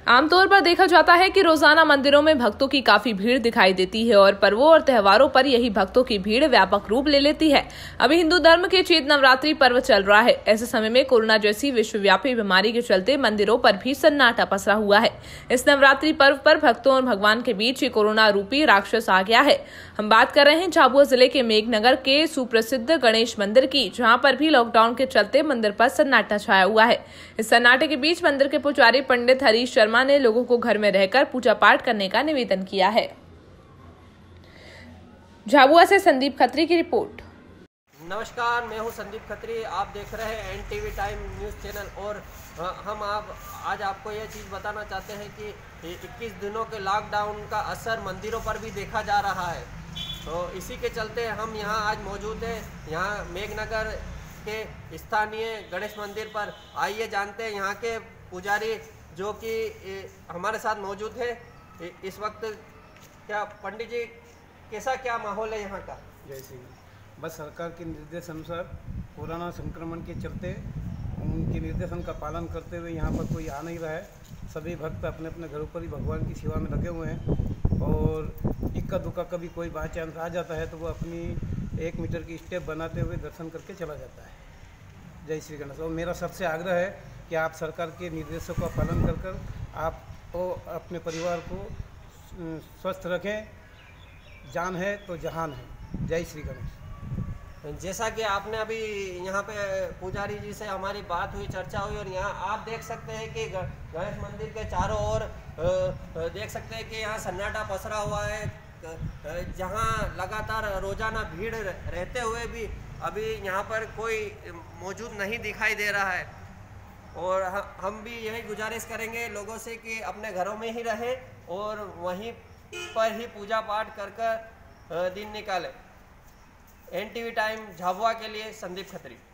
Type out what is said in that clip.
आमतौर पर देखा जाता है कि रोजाना मंदिरों में भक्तों की काफी भीड़ दिखाई देती है और पर्वों और त्योहारों पर यही भक्तों की भीड़ व्यापक रूप ले लेती है। अभी हिंदू धर्म के चैत्र नवरात्रि पर्व चल रहा है। ऐसे समय में कोरोना जैसी विश्वव्यापी बीमारी के चलते मंदिरों पर भी सन्नाटा पसरा हुआ है। इस नवरात्रि पर्व पर भक्तों और भगवान के बीच ये कोरोना रूपी राक्षस आ गया है। हम बात कर रहे हैं झाबुआ जिले के मेघनगर के सुप्रसिद्ध गणेश मंदिर की, जहाँ पर भी लॉकडाउन के चलते मंदिर पर सन्नाटा छाया हुआ है। इस सन्नाटे के बीच मंदिर के पुजारी पंडित हरीश शर्मा ने लोगों को घर में रहकर पूजा पाठ करने का निवेदन किया है। झाबुआ से संदीप खत्री की रिपोर्ट। नमस्कार, मैं हूं संदीप खत्री। आप देख रहे हैं एनटीवी टाइम न्यूज़ चैनल और हम आज आपको यह चीज़ बताना चाहते हैं कि 21 दिनों के लॉकडाउन का असर मंदिरों पर भी देखा जा रहा है। तो इसी के चलते हम यहां आज मौजूद हैं, यहां मेघनगर के स्थानीय गणेश मंदिर पर। आइए जानते हैं यहाँ के पुजारी जो कि हमारे साथ मौजूद है इस वक्त। क्या पंडित जी, कैसा क्या माहौल है यहाँ का? जय श्री राम। बस सरकार के निर्देश अनुसार कोरोना संक्रमण के चलते उनके निर्देशन का पालन करते हुए यहाँ पर कोई आ नहीं रहा है। सभी भक्त अपने अपने घरों पर ही भगवान की सेवा में लगे हुए हैं और इक्का दुक्का कभी कोई बाई चांस आ जाता है तो वो अपनी 1 मीटर की स्टेप बनाते हुए दर्शन करके चला जाता है। जय श्री गणेश। और मेरा सबसे आग्रह है कि आप सरकार के निर्देशों का पालन कर आप अपने परिवार को स्वस्थ रखें। जान है तो जहान है। जय श्री गणेश। जैसा कि आपने अभी यहाँ पे पुजारी जी से हमारी बात हुई, चर्चा हुई, और यहाँ आप देख सकते हैं कि गणेश मंदिर के चारों ओर देख सकते हैं कि यहाँ सन्नाटा पसरा हुआ है, जहाँ लगातार रोजाना भीड़ रहते हुए भी अभी यहाँ पर कोई मौजूद नहीं दिखाई दे रहा है। और हम भी यही गुजारिश करेंगे लोगों से कि अपने घरों में ही रहें और वहीं पर ही पूजा पाठ कर दिन निकालें। एनटीवी टाइम झाबुआ के लिए संदीप खत्री।